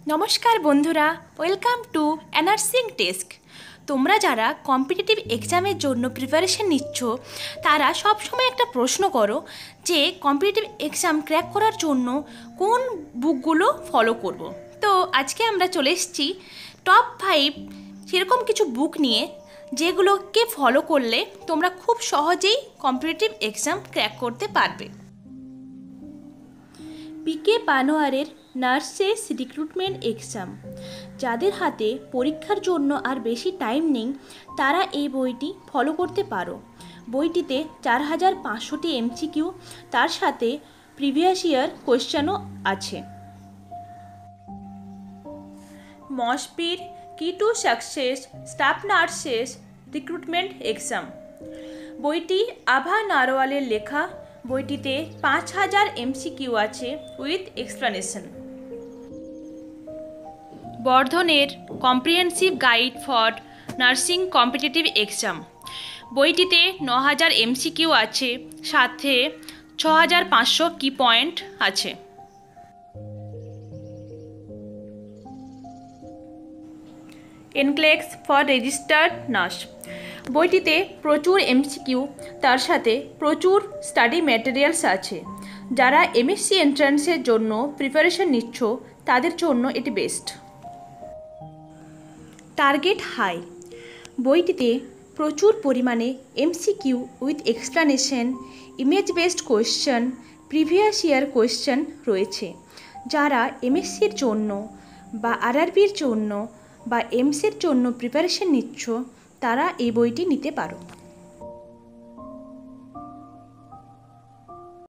নমস্কার বন্ধুরা, welcome to এনার্সিং desk. তোমরা যারা কম্পিটিটিভ এক্সামের জন্য প্রিপারেশন নিচ্ছ তারা সবসময় একটা প্রশ্ন করো যে কম্পিটিটিভ এক্সাম ক্র্যাক করার জন্য কোন বুকগুলো ফলো করব। তো আজকে আমরা চলে এসেছি টপ 5 সেরকম কিছু বুক নিয়ে, যেগুলোকে ফলো করলে তোমরা খুব সহজেই কম্পিটিটিভ এক্সাম ক্র্যাক করতে পারবে। পিকে পানোয়ারের নার্সেস রিক্রুটমেন্ট এক্সাম। যাদের হাতে পরীক্ষার জন্য আর বেশি টাইম নেই তারা এই বইটি ফলো করতে পারো। বইটিতে 4500টি এমসিকিউ, তার সাথে প্রিভিয়াস ইয়ার কোয়েশ্চেনও আছে। মসপির key to success staff nurses recruitment exam. বইটি আভা নারওয়ালের লেখা। বইটিতে 5000 এমসিকিউ আছে উইথ এক্সপ্লানেশন। বর্ধনের comprehensive guide for nursing competitive exam. বইটিতে 9000 এমসিকিউ আছে, সাথে 6500 কি পয়েন্ট আছে। NCLEX for registered nurse. বইটিতে প্রচুর এমসিকিউ, তার সাথে প্রচুর স্টাডি ম্যাটেরিয়ালস আছে। যারা এমএসসি এন্ট্রান্সের জন্য প্রিপারেশন নিচ্ছ তাদের জন্য এটি বেস্ট। Target high. বইটিতে প্রচুর পরিমাণে MCQ with explanation, image based question, previous year question রয়েছে। যারা এমএসসির জন্য বা আরআরবির জন্য বা এমসের জন্য প্রিপারেশন নিচ্ছ তারা এই বইটি নিতে পারো।